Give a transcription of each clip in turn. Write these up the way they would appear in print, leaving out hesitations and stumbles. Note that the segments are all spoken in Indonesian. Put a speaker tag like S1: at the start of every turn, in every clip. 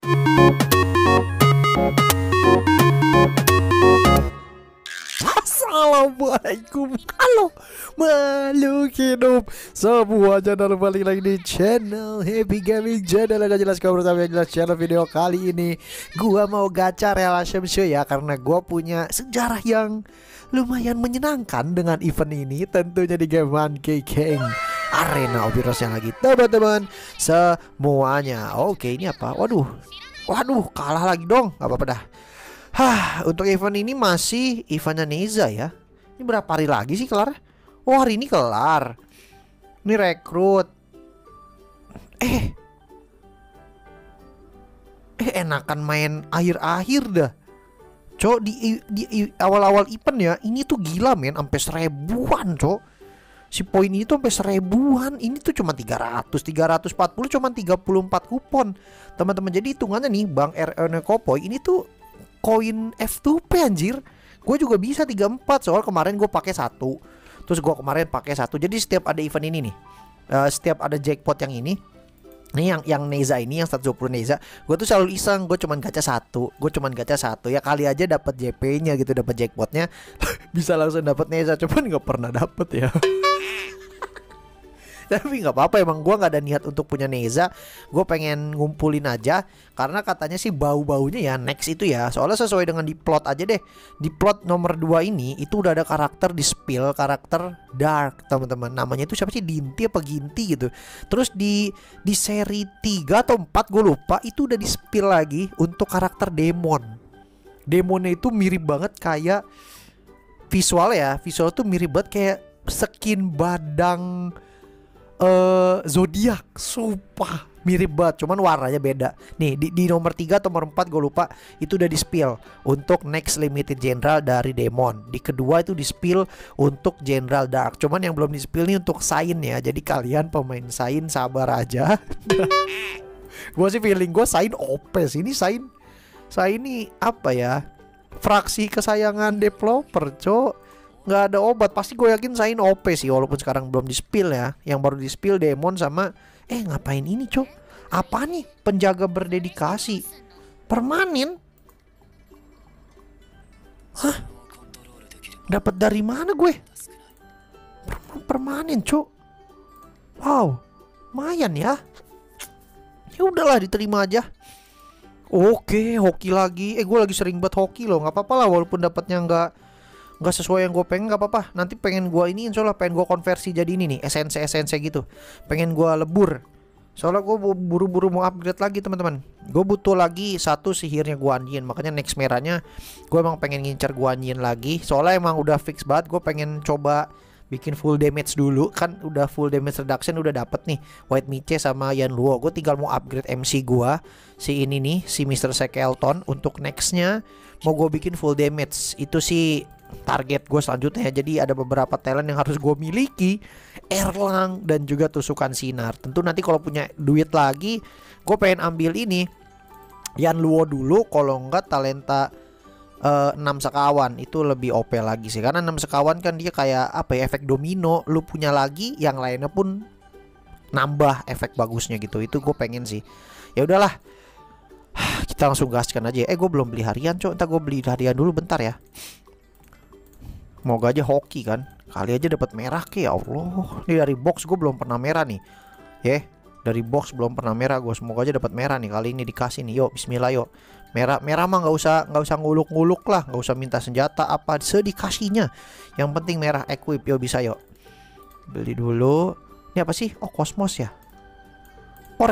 S1: Assalamualaikum, halo makhluk hidup semuanya, dan balik lagi di channel Happy Gaming Channel. Gak jelas kabar tapi yang jelas channel. Video kali ini gua mau gacha relation show ya, karena gua punya sejarah yang lumayan menyenangkan dengan event ini, tentunya di game 1K King Arena Obiros yang lagi teman-teman semuanya. Oke, ini apa? Waduh kalah lagi dong, gak apa-apa dah. Untuk event ini masih eventnya Neza ya. Ini berapa hari lagi sih kelar? Oh, hari ini kelar. Ini rekrut. Enakan main akhir-akhir dah. Cok, di awal-awal event ya, ini tuh gila men, sampai 1000-an, cok. Si poin ini tuh sampai 1000-an. Ini tuh cuma 340, cuma 34 kupon. Teman-teman, jadi hitungannya nih, Bang RN Kopoy ini tuh koin F2P anjir. Gue juga bisa 34, soal kemarin gue pakai 1. Terus gue kemarin pakai 1. Jadi setiap ada event ini nih, setiap ada jackpot yang ini yang Neza ini, yang 120 Neza, gue tuh selalu iseng, gue cuman gacha 1. Ya kali aja dapat JP-nya gitu, dapat jackpotnya. Bisa langsung dapat Neza, cuman nggak pernah dapet ya. Tapi nggak apa-apa, emang gue nggak ada niat untuk punya Neza. Gue pengen ngumpulin aja, karena katanya sih bau-baunya ya next itu ya. Soalnya sesuai dengan di plot aja deh. Di plot nomor 2 ini itu udah ada karakter di spill, karakter dark teman-teman. Namanya itu siapa sih, Dinti apa Ginti gitu. Terus di seri 3 atau 4 gue lupa, itu udah di spill lagi untuk karakter demon. Demonnya itu mirip banget kayak visual ya. Visual tuh mirip banget kayak skin badang zodiak, sumpah mirip banget, cuman warnanya beda. Nih di nomor 3 atau nomor 4 gue lupa, itu udah di spill untuk next limited general dari demon. Di kedua itu di spill untuk general dark, cuman yang belum di spill nih untuk sign ya. Jadi kalian pemain sign sabar aja. Gue sih feeling gue sign OP sih. Ini sign ini apa ya, fraksi kesayangan developer, cok. Nggak ada obat, pasti gue yakin Sain OP sih, walaupun sekarang belum di spill ya. Yang baru di spill demon sama ngapain ini, cok? Apa nih? Penjaga berdedikasi permanen. Hah? Dapat dari mana gue? Permanen, cok. Wow, lumayan ya. Ya udahlah, diterima aja. Oke, hoki lagi. Gue lagi sering buat hoki loh. Nggak apa-apa lah, walaupun dapatnya nggak sesuai yang gue pengen, nggak apa-apa. Nanti pengen gue ini, insya Allah pengen gue konversi jadi ini nih, esense gitu. Pengen gue lebur. Soalnya gue buru-buru mau upgrade lagi teman-teman. Gue butuh lagi 1 sihirnya Guanyin. Makanya next merahnya gue emang pengen ngincar Guanyin lagi. Soalnya emang udah fix banget, gue pengen coba bikin full damage dulu. Kan udah full damage reduction udah dapet nih, White Miche sama Yan Luo. Gue tinggal mau upgrade MC gue, si ini nih, si Mr. Skelton. Untuk nextnya mau gue bikin full damage. Itu sih target gue selanjutnya. Jadi ada beberapa talent yang harus gue miliki, Erlang dan juga tusukan sinar. Tentu nanti kalau punya duit lagi, gue pengen ambil ini Yan Luo dulu. Kalau enggak talenta 6 sekawan itu lebih OP lagi sih, karena 6 sekawan kan dia kayak apa ya, efek domino. Lu punya lagi, yang lainnya pun nambah efek bagusnya gitu. Itu gue pengen sih. Ya udahlah, kita langsung gaskan aja. Gue belum beli harian, cok. Ntar gue beli harian dulu bentar ya. Moga aja hoki kan, kali aja dapat merah ke, ya Allah. Ini dari box gue belum pernah merah nih. Dari box belum pernah merah gue. Semoga aja dapat merah nih kali ini, dikasih nih. Yuk, bismillah yuk. Merah mah nggak usah nguluk-nguluk lah, nggak usah minta senjata apa, sedikasihnya. Yang penting merah equip. Yuk, bisa yuk. Beli dulu. Ini apa sih? Oh, Cosmos ya. Oh,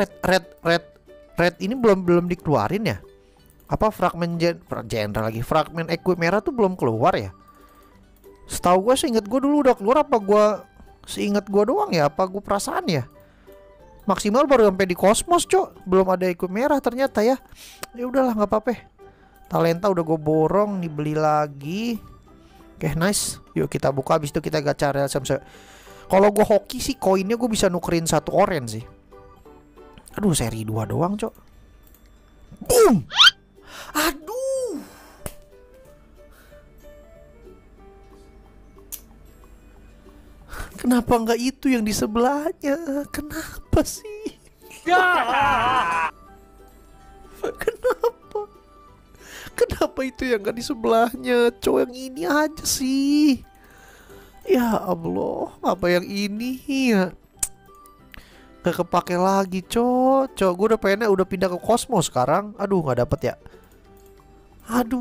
S1: red ini belum dikeluarin ya. Apa fragmen general lagi. Fragmen equip merah tuh belum keluar ya. Setahu gue, seingat gue dulu udah keluar. Apa gue seingat gue doang ya, apa gue perasaan ya. Maksimal baru sampai di Cosmos, cok. Belum ada equip merah ternyata ya. Ya udahlah, nggak apa-apa. Talenta udah gue borong, dibeli lagi. Oke, nice. Yuk kita buka, habis itu kita gacha relation. Kalau gue hoki sih, koinnya gue bisa nukerin 1 orange sih. Aduh, seri 2 doang, cok. Boom. Aduh. Kenapa nggak itu yang di sebelahnya? Kenapa sih? Kenapa Kenapa itu yang gak di sebelahnya? Cok, yang ini aja sih. Ya Allah, apa yang ini ya? Gak kepake lagi, cok. Cok, gue udah pengennya udah pindah ke Cosmos sekarang. Aduh, nggak dapet ya. Aduh.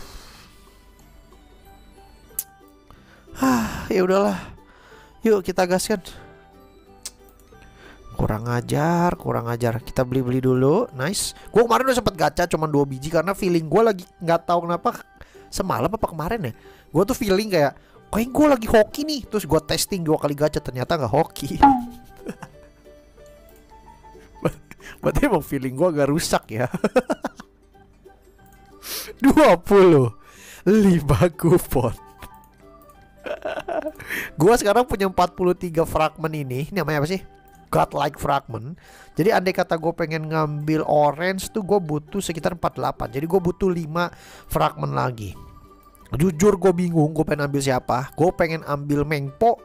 S1: Ya udahlah. Yuk kita gaskan. Kurang ajar, kurang ajar. Kita beli-beli dulu. Nice. Gue kemarin udah sempet gacha cuman 2 biji karena feeling gue lagi nggak tahu kenapa semalam apa kemarin ya. Gue tuh feeling kayak gue lagi hoki nih. Terus gue testing 2 kali gacha, ternyata nggak hoki. Berarti emang feeling gue agak rusak ya. 25 kupon. Gue sekarang punya 43 fragment ini. Ini namanya apa sih? Godlike fragment. Jadi andai kata gue pengen ngambil orange tuh gue butuh sekitar 48. Jadi gue butuh 5 fragment lagi. Jujur gue bingung gue pengen ambil siapa. Gue pengen ambil Mengpo.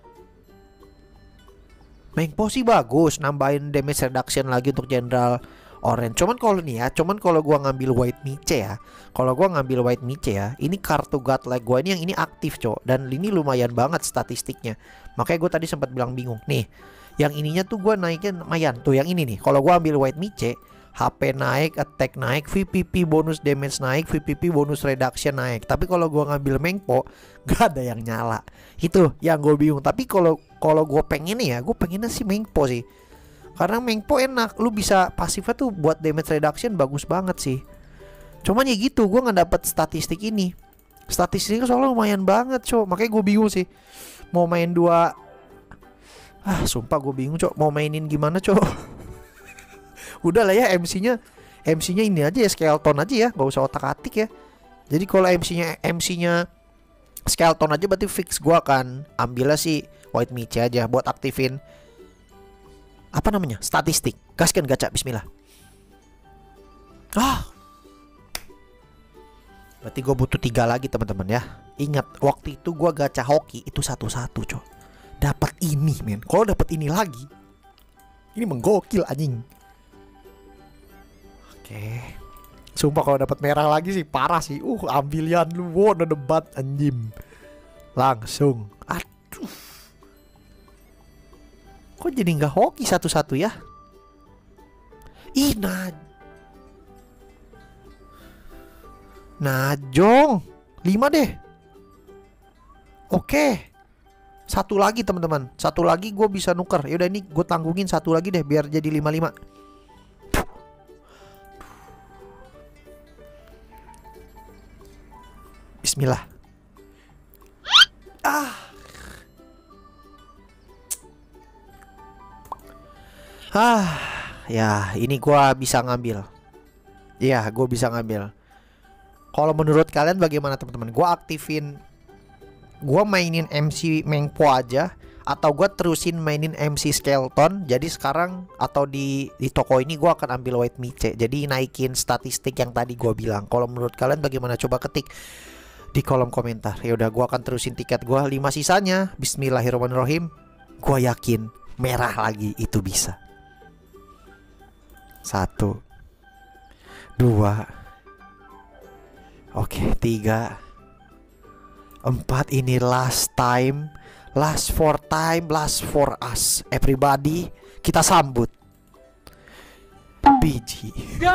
S1: Mengpo sih bagus, nambahin damage reduction lagi untuk general orange. Cuman kalau nih ya, kalau gua ngambil white mice ya. Kalau gua ngambil white mice ya, ini kartu godlike gua ini yang ini aktif, cok. Dan ini lumayan banget statistiknya. Makanya gue tadi sempat bilang bingung. Nih, yang ininya tuh gua naikin lumayan. Tuh yang ini nih. Kalau gua ambil white mice, HP naik, attack naik, VPP bonus damage naik, VPP bonus reduction naik. Tapi kalau gua ngambil Mengpo, gak ada yang nyala. Itu yang gue bingung. Tapi kalau gue pengen ya, gue pengennya sih Mengpo sih. Karena Mengpo enak, lu bisa pasifnya tuh buat damage reduction bagus banget sih. Cuman ya gitu, gue nggak dapet statistik ini. Statistiknya soalnya lumayan banget, cok. Makanya gue bingung sih. Mau main 2. Sumpah gue bingung, cok. Mau mainin gimana, cok? Udah lah ya, MC-nya ini aja ya, skeleton aja ya, gak usah otak-atik ya. Jadi kalau MC-nya skeleton aja berarti fix gua akan ambilnya sih white mice aja buat aktifin apa namanya? Statistik. Gaskan gacha, bismillah. Berarti gue butuh 3 lagi teman-teman ya. Ingat, waktu itu gua gacha hoki itu 1-1, cok. Dapat ini, men. Kalau dapat ini lagi, ini menggokil anjing. Oke. Sumpah kalau dapat merah lagi sih parah sih. Ambilian lu, ada debat anjim. Langsung. Aduh. Kok jadi nggak hoki 1-1 ya? Najong 5 deh. Oke. 1 lagi teman-teman. 1 lagi gue bisa nuker. Yaudah ini gue tanggungin 1 lagi deh biar jadi 5-5. Bismillah. Ya ini gua bisa ngambil. Iya, gua bisa ngambil. Kalau menurut kalian bagaimana teman-teman? Gua mainin MC Mengpo aja atau gua terusin mainin MC Skeleton. Jadi sekarang atau di toko ini gua akan ambil white mice. Jadi naikin statistik yang tadi gua bilang. Kalau menurut kalian bagaimana? Coba ketik di kolom komentar. Ya udah, gua akan terusin tiket gua 5 sisanya. Bismillahirrahmanirrahim. Gua yakin merah lagi itu bisa. 1 2. Oke, 3 4. Ini last time. Last for time, last for us. Everybody, kita sambut biji.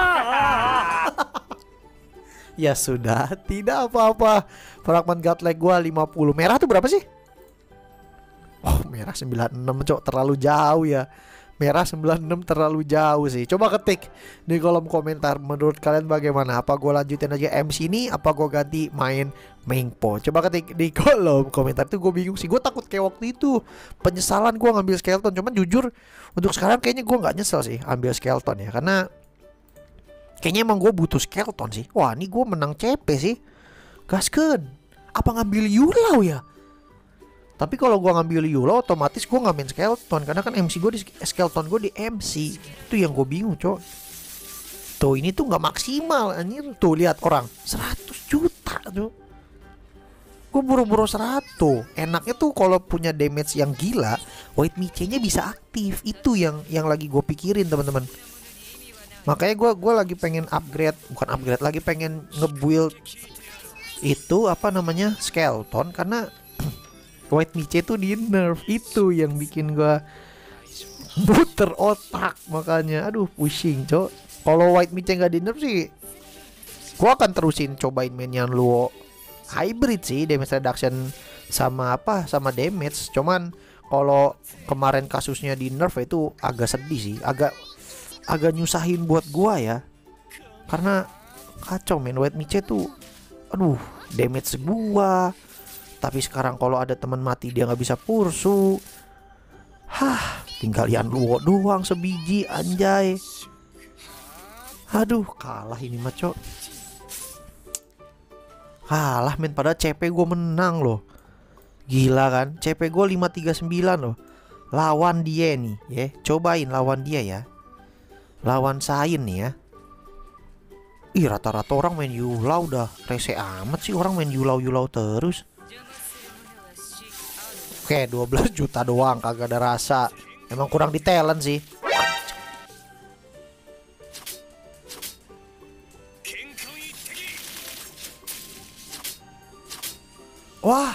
S1: Ya sudah, tidak apa-apa. Fragment godlike gua 50. Merah tuh berapa sih? Oh, merah 96, cok. Terlalu jauh ya. Merah 96 terlalu jauh sih. Coba ketik di kolom komentar menurut kalian bagaimana? Apa gue lanjutin aja MC ini? Apa gue ganti main Mengpo? Coba ketik di kolom komentar. Tuh gue bingung sih. Gue takut kayak waktu itu penyesalan gue ngambil skeleton. Cuman jujur untuk sekarang kayaknya gue nggak nyesel sih ambil skeleton ya. Karena kayaknya emang gue butuh skeleton sih. Wah, ini gue menang CP sih. Gaskeun. Apa ngambil Yulau ya? Tapi kalau gue ngambil Yulau otomatis gue nggak main skeleton. Karena kan MC gue di skeleton gue di MC. Itu yang gue bingung, cok. Tuh ini tuh nggak maksimal anjir. Tuh lihat orang 100 juta tuh. Gue buru-buru 100. Enaknya tuh kalau punya damage yang gila, white mice-nya bisa aktif. Itu yang lagi gue pikirin teman-teman. Makanya gue lagi pengen upgrade, bukan upgrade lagi, pengen nge-build itu apa namanya, skeleton, karena White Miche tuh di nerf, itu yang bikin gue muter otak. Makanya aduh pusing cok. Kalau White Miche nggak di nerf sih, gue akan terusin cobain mainnya Luo hybrid sih, damage reduction sama apa, sama damage. Cuman kalau kemarin kasusnya di nerf itu agak sedih sih, agak nyusahin buat gua ya, karena kacau main White Miche tuh, aduh damage gua. Tapi sekarang kalau ada teman mati dia nggak bisa pursu, tinggal Yan Luo doang sebiji anjay. Aduh kalah ini mah cok, kalah men, padahal CP gue menang loh. Gila kan, CP gue 539 loh. Lawan dia nih ya, cobain lawan dia ya, lawan Sain nih ya. Ih rata-rata orang main Yulau udah rese amat sih, orang main Yulau terus. Oke 12 juta doang, kagak ada rasa. Emang kurang di talent sih. Wah,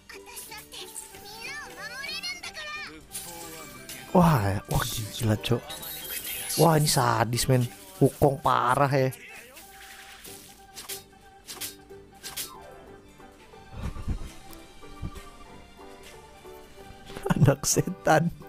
S1: wah gila cok. Wah ini sadis men, Wukong parah ya. Anak setan.